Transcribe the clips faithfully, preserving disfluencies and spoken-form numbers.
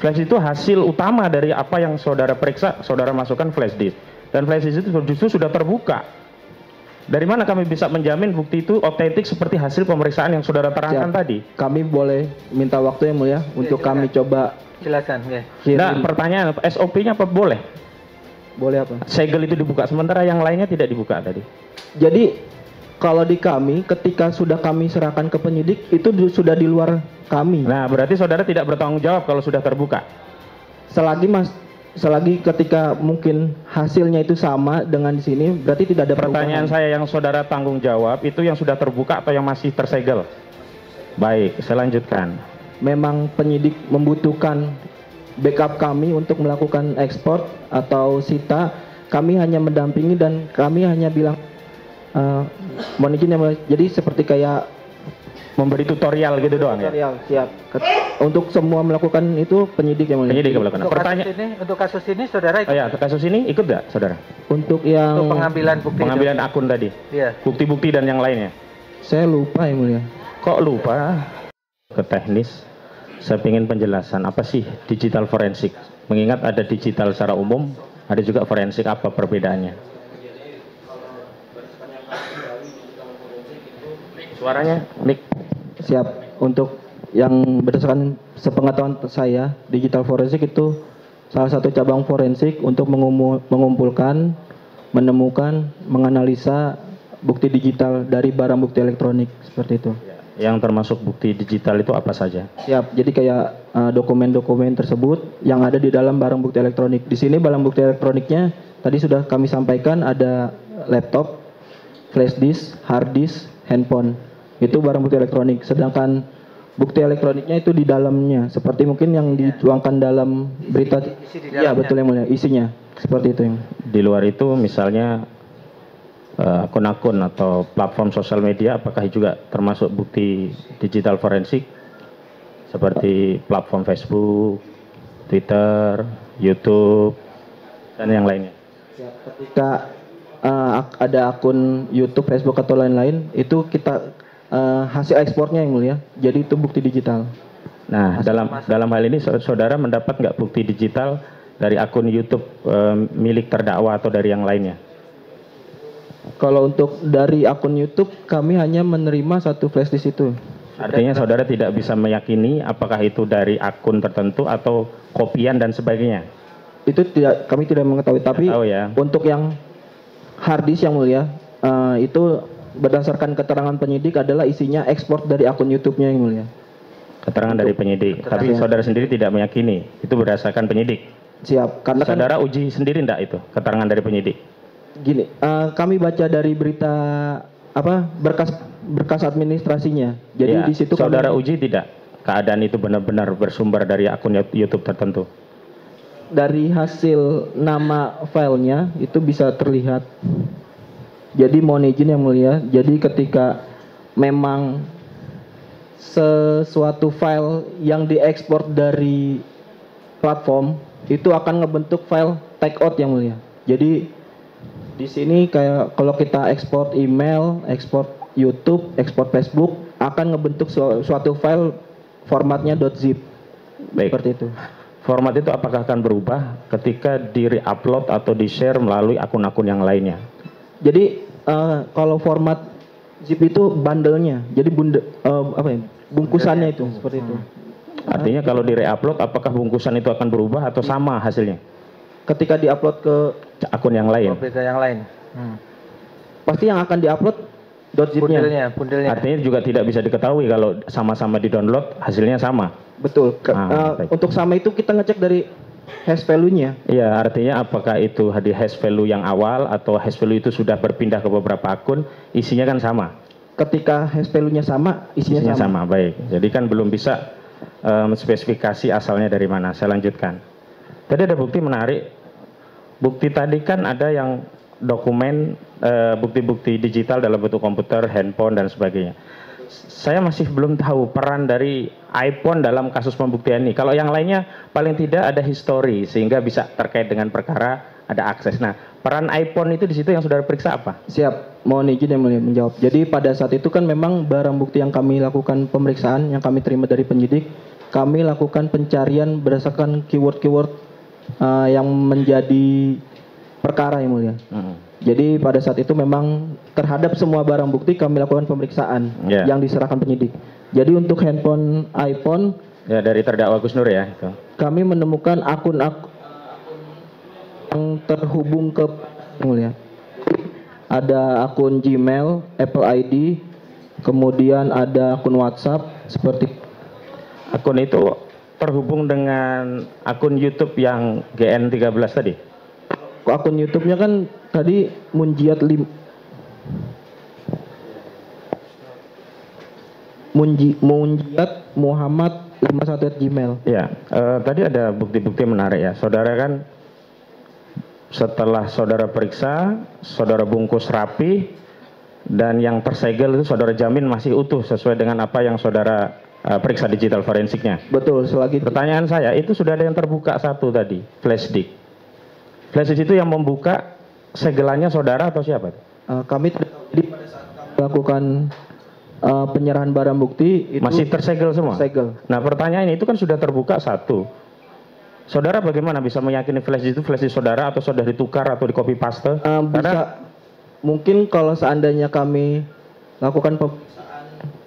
Flash itu hasil utama dari apa yang saudara periksa, saudara masukkan flash disk. Dan flash disk itu justru sudah terbuka. Dari mana kami bisa menjamin bukti itu otentik seperti hasil pemeriksaan yang saudara terangkan Siap. tadi? Kami boleh minta waktu yang mulia untuk silakan. kami coba. Silakan. Ya. Nah, pertanyaan S O P-nya apa boleh? Boleh apa? Segel itu dibuka sementara yang lainnya tidak dibuka tadi. Jadi kalau di kami, ketika sudah kami serahkan ke penyidik, itu du- sudah di luar kami. Nah, berarti saudara tidak bertanggung jawab kalau sudah terbuka. Selagi mas, selagi ketika mungkin hasilnya itu sama dengan di sini, berarti tidak ada Pertanyaan perubahan. saya yang saudara tanggung jawab itu yang sudah terbuka atau yang masih tersegel? Baik, saya lanjutkan. Memang penyidik membutuhkan backup kami untuk melakukan ekspor atau sita. Kami hanya mendampingi dan kami hanya bilang, Uh, mohon izin ya, Mas. Jadi seperti kayak Memberi tutorial gitu doang ya? tutorial, siap. Ket- Untuk semua melakukan itu penyidik yang mulia. Penyidik yang melakukan. Untuk kasus Pertanyaan, ini, untuk kasus ini saudara oh ikut ya, kasus ini ikut nggak, saudara? Untuk yang untuk pengambilan bukti Pengambilan akun tadi, itu? Iya. bukti-bukti dan yang lainnya. saya lupa yang mulia. Kok lupa? Ke teknis, saya ingin penjelasan apa sih digital forensik? Mengingat ada digital secara umum, ada juga forensik, apa perbedaannya? Suaranya, Nick. Siap. Untuk yang berdasarkan sepengetahuan saya, digital forensik itu salah satu cabang forensik untuk mengumu- mengumpulkan, menemukan, menganalisa bukti digital dari barang bukti elektronik seperti itu. Yang termasuk bukti digital itu apa saja? Siap. Jadi kayak uh, dokumen-dokumen tersebut yang ada di dalam barang bukti elektronik. Di sini barang bukti elektroniknya tadi sudah kami sampaikan, ada laptop, flash disk, hard disk, handphone. Itu barang bukti elektronik. Sedangkan bukti elektroniknya itu di dalamnya, seperti mungkin yang dituangkan dalam berita. Isi di Iya, dalamnya. betul yang mulia. Isinya seperti itu yang. Di luar itu misalnya eh, akun-akun atau platform sosial media, apakah juga termasuk bukti digital forensik? Seperti platform Facebook, Twitter, YouTube, dan yang lainnya. Ketika uh, ak- ada akun YouTube, Facebook atau lain-lain, itu kita uh, hasil ekspornya yang mulia. Jadi itu bukti digital. Nah, dalam dalam hal ini saudara mendapat nggak bukti digital dari akun YouTube eh, milik terdakwa atau dari yang lainnya? Kalau untuk dari akun YouTube, kami hanya menerima satu flash disk itu. Artinya saudara tidak bisa meyakini apakah itu dari akun tertentu atau kopian dan sebagainya. Itu tidak, kami tidak mengetahui. Tapi Tahu ya. untuk yang hard disk yang mulia, uh, itu berdasarkan keterangan penyidik adalah isinya ekspor dari akun YouTube-nya yang mulia. Keterangan dari penyidik. Tapi Keterangan. saudara sendiri tidak meyakini. Itu berdasarkan penyidik. Siap. Karena kan Saudara uji sendiri enggak itu keterangan dari penyidik? gini, uh, kami baca dari berita apa berkas berkas administrasinya. Jadi Ya, di situ saudara kami, uji tidak keadaan itu benar-benar bersumber dari akun YouTube tertentu. dari hasil nama filenya itu bisa terlihat. Jadi mohon izin yang mulia. Jadi ketika memang sesuatu file yang diekspor dari platform itu akan ngebentuk file takeout yang mulia. Jadi di sini kayak kalau kita ekspor email, ekspor YouTube, ekspor Facebook akan ngebentuk su- suatu file formatnya .zip. Baik. Seperti itu. Format itu apakah akan berubah ketika di re-upload atau di-share melalui akun-akun yang lainnya? Jadi eh, kalau format zip itu bundle-nya. Jadi bunda, eh, apa ya? Bungkusannya itu seperti itu. Artinya kalau di re-upload apakah bungkusan itu akan berubah atau sama hasilnya? Ketika diupload ke Akun yang lain. Oh, beda yang lain. Hmm. pasti yang akan diupload .zip-nya. Bundelnya, bundelnya. Artinya juga tidak bisa diketahui kalau sama-sama di-download hasilnya sama. Betul. Ke- Ah, eh, baik. untuk sama itu kita ngecek dari hash value-nya. Iya, artinya apakah itu di hash value yang awal atau hash value itu sudah berpindah ke beberapa akun, isinya kan sama. Ketika hash value-nya sama, isinya, Isinya sama. sama. Baik. Jadi kan belum bisa em, spesifikasi asalnya dari mana. Saya lanjutkan. Tadi ada bukti menarik. Bukti tadi kan ada yang dokumen eh, bukti-bukti digital dalam bentuk komputer, handphone dan sebagainya. Saya masih belum tahu peran dari iPhone dalam kasus pembuktian ini. Kalau yang lainnya paling tidak ada history sehingga bisa terkait dengan perkara, ada akses. Nah, peran iPhone itu di situ yang sudah diperiksa apa? Siap. Mohon izin yang mulia menjawab. Jadi pada saat itu kan memang barang bukti yang kami lakukan pemeriksaan, yang kami terima dari penyidik, kami lakukan pencarian berdasarkan keyword-keyword uh, yang menjadi perkara yang mulia. Hmm. Jadi pada saat itu memang terhadap semua barang bukti kami lakukan pemeriksaan Yeah. yang diserahkan penyidik. Jadi untuk handphone iPhone Ya dari terdakwa Gus Nur ya itu. kami menemukan akun-akun yang terhubung ke yang mulia. Ada akun Gmail, Apple I D, kemudian ada akun WhatsApp seperti Akun itu terhubung dengan akun YouTube yang G N tiga belas tadi. akun YouTube-nya kan tadi Munjiat lim Munji Munjiat Muhammad lima puluh satu at gmail. Ya, eh, tadi ada bukti-bukti menarik ya. Saudara kan setelah saudara periksa, saudara bungkus rapi, dan yang tersegel itu saudara jamin masih utuh sesuai dengan apa yang saudara eh, periksa digital forensiknya. Betul, selagi Pertanyaan saya, itu sudah ada yang terbuka satu tadi, flash disk. Flash disk itu yang membuka segelannya saudara atau siapa? uh, kami tidak tahu. Jadi pada saat kami melakukan uh, penyerahan barang bukti itu Masih tersegel semua? tersegel. Nah pertanyaan itu kan sudah terbuka satu. Saudara bagaimana bisa meyakini flash disk itu flash disk saudara atau sudah ditukar atau di copy paste? Uh, bisa Karena mungkin kalau seandainya kami lakukan pemeriksaan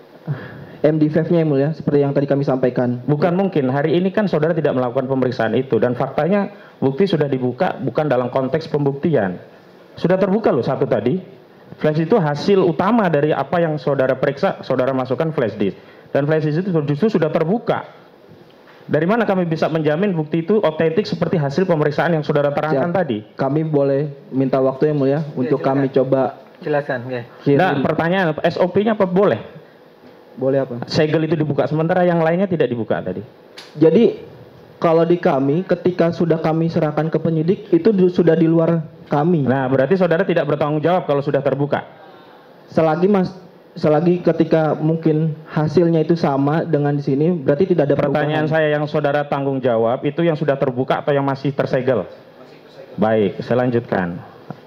M D five-nya yang mulia seperti yang tadi kami sampaikan. bukan mungkin, hari ini kan saudara tidak melakukan pemeriksaan itu dan faktanya bukti sudah dibuka bukan dalam konteks pembuktian. Sudah terbuka loh satu tadi. Flash itu hasil utama dari apa yang saudara periksa, saudara masukkan flash disk. Dan flash disk itu justru sudah terbuka. Dari mana kami bisa menjamin bukti itu otentik seperti hasil pemeriksaan yang saudara terangkan Siap. tadi? Kami boleh minta waktu yang mulia untuk silakan. kami coba Jelaskan, ya. kirim. Nah, pertanyaan S O P-nya apa boleh? Boleh apa? Segel itu dibuka sementara yang lainnya tidak dibuka tadi. Jadi kalau di kami ketika sudah kami serahkan ke penyidik itu du- sudah di luar kami. Nah, berarti saudara tidak bertanggung jawab kalau sudah terbuka. Selagi mas selagi ketika mungkin hasilnya itu sama dengan di sini berarti tidak ada Pertanyaan perubahan. saya yang saudara tanggung jawab itu yang sudah terbuka atau yang masih tersegel? Baik, saya lanjutkan.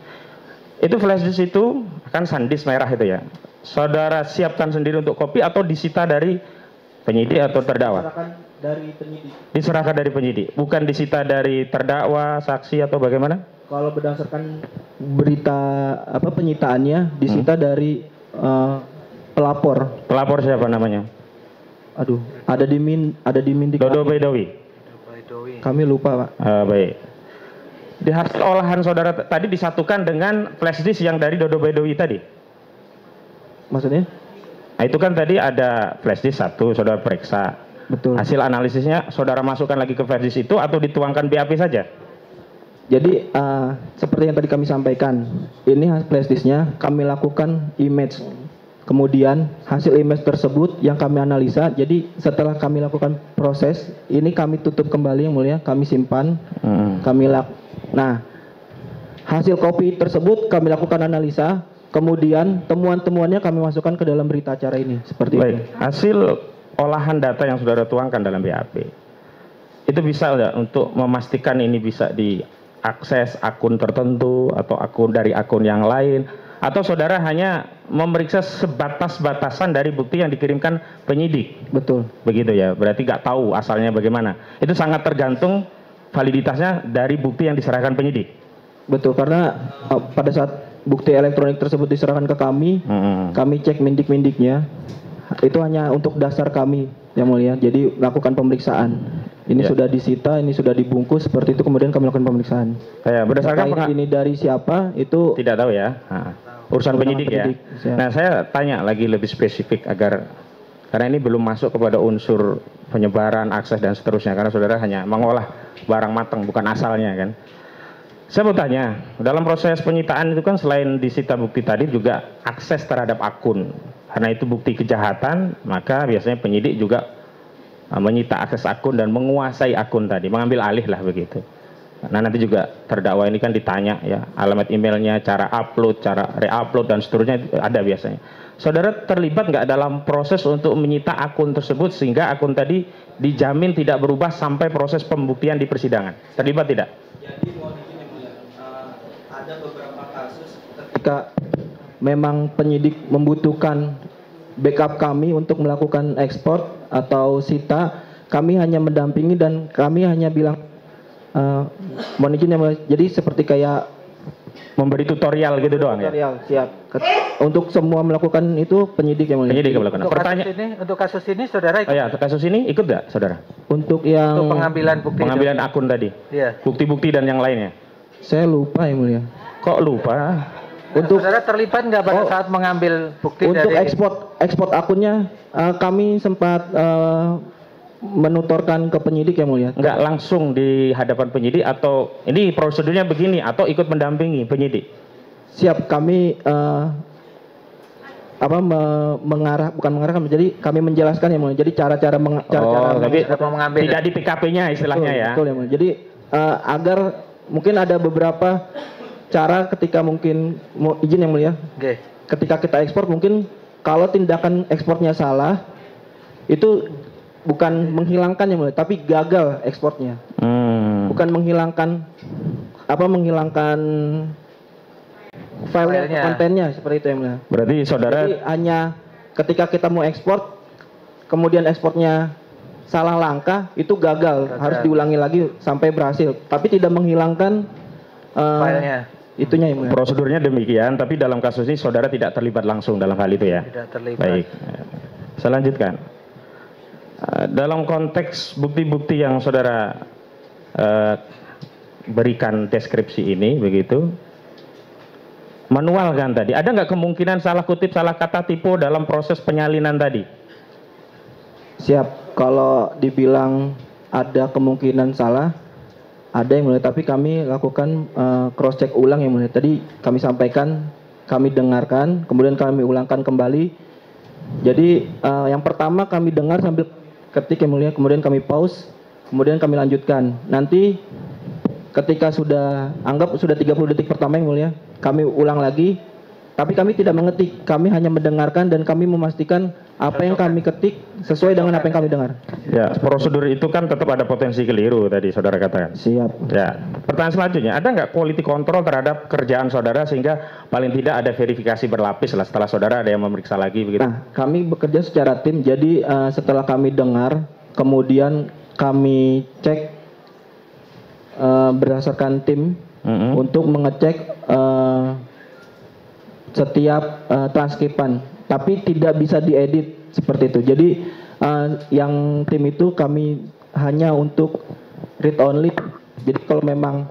Itu flash disk itu kan SanDisk merah itu ya. Saudara siapkan sendiri untuk kopi atau disita dari penyidik atau terdakwa? Serahkan dari penyidik. Diserahkan dari penyidik, bukan disita dari terdakwa, saksi atau bagaimana? Kalau berdasarkan berita apa penyitaannya disita dari eh, pelapor. Pelapor siapa namanya? Aduh, ada di min ada di Mindik. Dodo Bedowi. Kami lupa, Pak. Ah, baik. Di hasil olahan saudara t- tadi disatukan dengan flash disk yang dari Dodo Bedowi tadi. Maksudnya? Nah, itu kan tadi ada flash disk satu, saudara periksa. Betul. Hasil analisisnya saudara masukkan lagi ke flash disk itu atau dituangkan B A P saja? Jadi eh, seperti yang tadi kami sampaikan, ini hasil flash disknya kami lakukan image. Kemudian hasil image tersebut yang kami analisa. Jadi setelah kami lakukan proses, ini kami tutup kembali yang mulia, kami simpan, Hmm. kami lak. Nah, hasil kopi tersebut kami lakukan analisa. Kemudian temuan-temuannya kami masukkan ke dalam berita acara ini. Seperti Baik, itu. hasil olahan data yang saudara tuangkan dalam B A P itu bisa enggak untuk memastikan ini bisa diakses akun tertentu atau akun dari akun yang lain, atau saudara hanya memeriksa sebatas batasan dari bukti yang dikirimkan penyidik? Betul. Begitu ya, berarti nggak tahu asalnya bagaimana. Itu sangat tergantung validitasnya dari bukti yang diserahkan penyidik. Betul, karena uh, pada saat bukti elektronik tersebut diserahkan ke kami, Hmm. kami cek mindik-mindiknya. Itu hanya untuk dasar kami, yang mulia. Jadi lakukan pemeriksaan. Ini Ya. sudah disita, ini sudah dibungkus, seperti itu kemudian kami lakukan pemeriksaan. Ya, berdasarkan Terkait penga- ini dari siapa, itu tidak tahu ya. Nah, urusan Urusan penyidik, penyidik, ya. siap. Nah, saya tanya lagi lebih spesifik agar karena ini belum masuk kepada unsur penyebaran, akses dan seterusnya, karena saudara hanya mengolah barang matang bukan asalnya kan. Saya mau tanya, dalam proses penyitaan itu kan selain disita bukti tadi juga akses terhadap akun. Karena itu bukti kejahatan, maka biasanya penyidik juga uh, menyita akses akun dan menguasai akun tadi, mengambil alih lah begitu. Nah, nanti juga terdakwa ini kan ditanya ya, alamat emailnya, cara upload, cara re-upload dan seterusnya ada biasanya. Saudara terlibat nggak dalam proses untuk menyita akun tersebut sehingga akun tadi dijamin tidak berubah sampai proses pembuktian di persidangan? Terlibat tidak? Jadi mohon izin yang mulia, uh, ada beberapa kasus ketika memang penyidik membutuhkan backup kami untuk melakukan ekspor atau sita, kami hanya mendampingi dan kami hanya bilang eh, mohon izin yang mulia. Jadi seperti kayak Memberi tutorial gitu doang ya? tutorial siap. Ket- Untuk semua melakukan itu penyidik yang mulia. Penyidik yang melakukan. Untuk kasus Pertanyaan, ini, untuk kasus ini saudara oh ikut ya, kasus ini ikut nggak, saudara? Untuk yang untuk pengambilan bukti itu? Pengambilan akun tadi, Iya. bukti-bukti dan yang lainnya. saya lupa yang mulia. Kok lupa? Untuk Saudara terlibat nggak pada Oh. saat mengambil bukti untuk dari ekspor ekspor akunnya eh, kami sempat eh, menutorkan ke penyidik yang mulia. Nggak langsung di hadapan penyidik atau ini prosedurnya begini atau ikut mendampingi penyidik? Siap, kami eh, apa me- mengarah bukan mengarahkan, jadi kami menjelaskan yang mulia. Jadi cara-cara meng- cara-cara Oh, tapi Cara mengambil. tidak di P K P-nya istilahnya Betul, ya? betul, yang mulia. Jadi eh, agar mungkin ada beberapa cara ketika mungkin mau izin yang mulia. Oke. Ketika kita ekspor mungkin kalau tindakan ekspornya salah itu bukan menghilangkan yang mulia, tapi gagal ekspornya. Hmm. Bukan menghilangkan apa menghilangkan filenya, Filenya. kontennya seperti itu yang mulia. Berarti saudara Jadi hanya ketika kita mau ekspor kemudian ekspornya salah langkah itu gagal, Gagal. harus diulangi lagi sampai berhasil, tapi tidak menghilangkan eh, Filenya itunya yang mulia. prosedurnya demikian, tapi dalam kasus ini saudara tidak terlibat langsung dalam hal itu ya? tidak terlibat. Baik, saya lanjutkan. Eh, Dalam konteks bukti-bukti yang saudara eh, berikan deskripsi ini, begitu, manual kan tadi, ada nggak kemungkinan salah kutip, salah kata, tipe dalam proses penyalinan tadi? Siap, kalau dibilang ada kemungkinan salah, ada yang mulia, tapi kami lakukan cross check ulang yang mulia. Tadi kami sampaikan, kami dengarkan, kemudian kami ulangkan kembali. Jadi eh, yang pertama kami dengar sambil ketik yang mulia, kemudian kami pause, kemudian kami lanjutkan. Nanti ketika sudah anggap sudah tiga puluh detik pertama yang mulia, kami ulang lagi, tapi kami tidak mengetik, kami hanya mendengarkan dan kami memastikan apa yang kami ketik sesuai dengan apa yang kami dengar. Ya, prosedur itu kan tetap ada potensi keliru tadi saudara katakan. Siap. Ya, pertanyaan selanjutnya, ada nggak quality control terhadap kerjaan saudara sehingga paling tidak ada verifikasi berlapis lah setelah saudara ada yang memeriksa lagi begitu? Nah, kami bekerja secara tim, jadi eh, setelah kami dengar, kemudian kami cek eh, berdasarkan tim Mm-mm. untuk mengecek eh, setiap eh, transkripan, tapi tidak bisa diedit seperti itu. Jadi eh, yang tim itu kami hanya untuk read only. Jadi kalau memang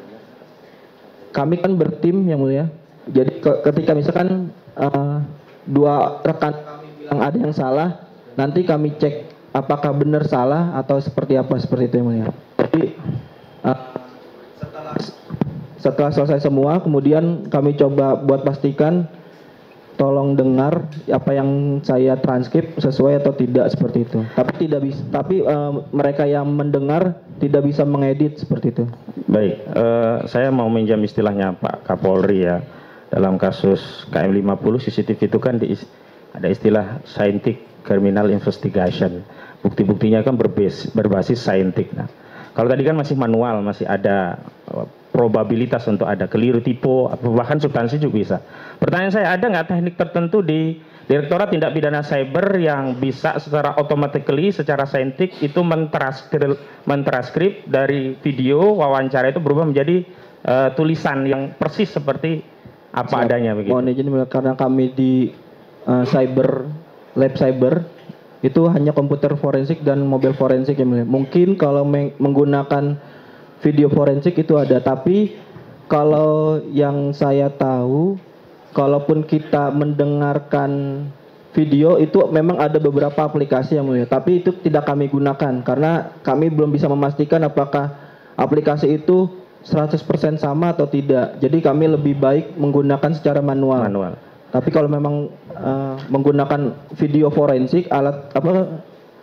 kami kan bertim yang mulia. Jadi ke- ketika misalkan eh, dua rekan kami bilang ada yang salah, nanti kami cek apakah benar salah atau seperti apa seperti itu yang mulia. Jadi eh, setelah setelah selesai semua, kemudian kami coba buat pastikan, tolong dengar apa yang saya transkrip sesuai atau tidak seperti itu. Tapi tidak bisa, tapi eh, mereka yang mendengar tidak bisa mengedit seperti itu. Baik, eh, saya mau minjam istilahnya Pak Kapolri ya. Dalam kasus K M lima puluh C C T V itu kan di, ada istilah scientific criminal investigation. Bukti-buktinya kan berbasis, berbasis scientific. Nah, kalau tadi kan masih manual, masih ada eh, probabilitas untuk ada keliru tipe, bahkan substansi juga bisa. Pertanyaan saya, ada nggak teknik tertentu di Direktorat Tindak Pidana Cyber yang bisa secara automatically, secara saintik itu mentranskrip, mentranskrip dari video wawancara itu berubah menjadi eh, tulisan yang persis seperti apa Siap. adanya begitu? Mohon izin karena kami di eh, cyber lab cyber itu hanya komputer forensik dan mobil forensik yang mulia. Mungkin kalau meng- menggunakan video forensik itu ada, tapi kalau yang saya tahu, kalaupun kita mendengarkan video itu memang ada beberapa aplikasi yang mulia, tapi itu tidak kami gunakan karena kami belum bisa memastikan apakah aplikasi itu seratus persen sama atau tidak. Jadi kami lebih baik menggunakan secara manual. Manual. Tapi kalau memang eh, menggunakan video forensik, alat apa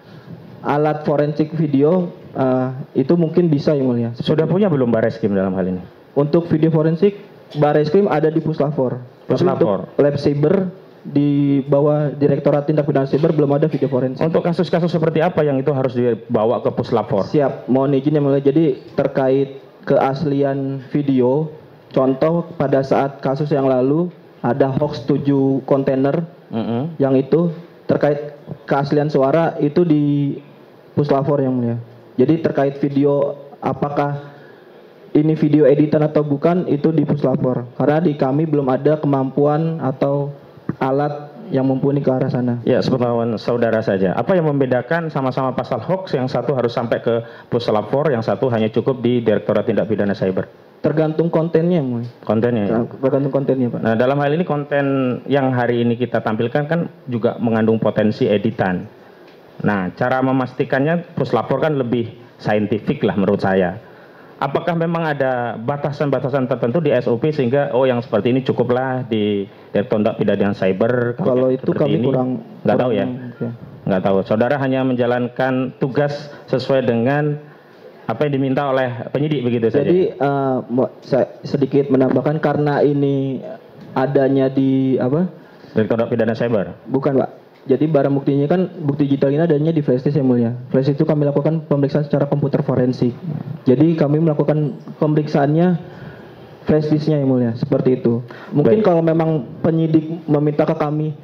alat forensik video eh, itu mungkin bisa yang mulia. Sudah punya belum Bareskrim dalam hal ini? Untuk video forensik, Bareskrim ada di Puslapor. Tapi Puslapor. untuk lab cyber di bawah Direktorat Tindak Pidana Cyber belum ada video forensik. Untuk kasus-kasus seperti apa yang itu harus dibawa ke Puslapor? Siap, mohon izin yang mulia. Jadi terkait keaslian video, contoh pada saat kasus yang lalu ada hoax tujuh kontainer Mm-mm. yang itu terkait keaslian suara itu di puslapor yang mulia. Jadi terkait video apakah ini video editan atau bukan itu di puslapor. Karena di kami belum ada kemampuan atau alat yang mumpuni ke arah sana. Ya, sepengetahuan saudara saja. Apa yang membedakan sama-sama pasal hoax, yang satu harus sampai ke puslapor, yang satu hanya cukup di Direktorat Tindak Pidana Cyber? Tergantung kontennya, yang mulia. Kontennya ya? Tergantung kontennya, Pak. Nah, dalam hal ini konten yang hari ini kita tampilkan kan juga mengandung potensi editan. Nah, cara memastikannya puslapor kan lebih saintifik lah menurut saya. Apakah memang ada batasan-batasan tertentu di S O P sehingga oh yang seperti ini cukuplah di Direktorat Pidana Cyber? Kalau itu kami ini? kurang nggak tahu ya, oke. nggak tahu. Saudara hanya menjalankan tugas sesuai dengan apa yang diminta oleh penyidik begitu saja. Jadi eh, mo- saya sedikit menambahkan karena ini adanya di apa? Direktorat Pidana Cyber. Bukan, Pak. Jadi barang buktinya kan bukti digital ini adanya di flash disk yang mulia. Flash disk itu kami lakukan pemeriksaan secara komputer forensik. Jadi kami melakukan pemeriksaannya flash disknya yang mulia, seperti itu. Mungkin Baik. kalau memang penyidik meminta ke kami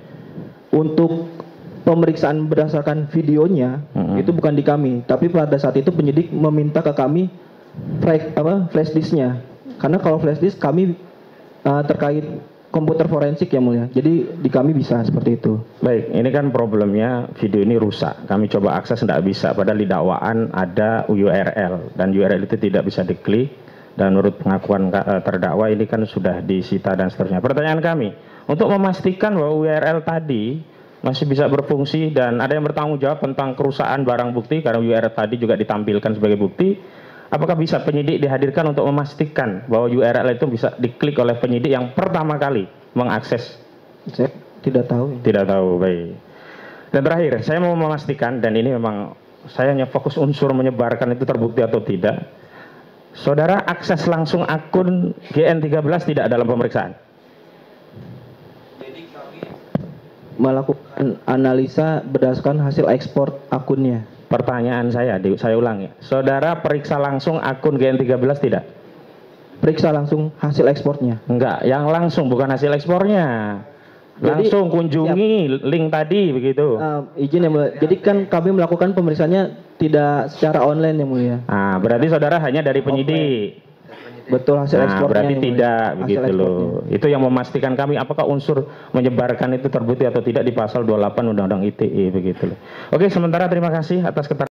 untuk pemeriksaan berdasarkan videonya, Mm-hmm. itu bukan di kami. Tapi pada saat itu penyidik meminta ke kami flash, apa, flash disknya. Karena kalau flash disk kami uh, terkait komputer forensik yang mulia. Jadi di kami bisa seperti itu. Baik, ini kan problemnya video ini rusak. Kami coba akses tidak bisa. Padahal di dakwaan ada U R L dan U R L itu tidak bisa diklik. Dan menurut pengakuan eh, terdakwa ini kan sudah disita dan seterusnya. Pertanyaan kami, untuk memastikan bahwa U R L tadi masih bisa berfungsi dan ada yang bertanggung jawab tentang kerusakan barang bukti karena U R L tadi juga ditampilkan sebagai bukti. Apakah bisa penyidik dihadirkan untuk memastikan bahwa U R L itu bisa diklik oleh penyidik yang pertama kali mengakses? Saya tidak tahu. Tidak tahu, baik. Dan terakhir, saya mau memastikan, dan ini memang saya hanya fokus unsur menyebarkan itu terbukti atau tidak. Saudara akses langsung akun G N tiga belas tidak dalam pemeriksaan? Melakukan analisa berdasarkan hasil ekspor akunnya. Pertanyaan saya, di- saya ulangi. Saudara periksa langsung akun G N tiga belas tidak? Periksa langsung hasil ekspornya. Enggak, yang langsung bukan hasil ekspornya. Jadi, Langsung kunjungi link tadi begitu. Uh, izin yang mulia. Jadi kan kami melakukan pemeriksaannya tidak secara online yang mulia. Nah, berarti saudara hanya dari penyidik. Betul hasil Nah, ekspornya. berarti yang mulia. tidak Hasil begitu ekspornya. loh. Itu yang memastikan kami apakah unsur menyebarkan itu terbukti atau tidak di pasal dua puluh delapan Undang-Undang I T E begitu loh. Oke, sementara terima kasih atas keterangan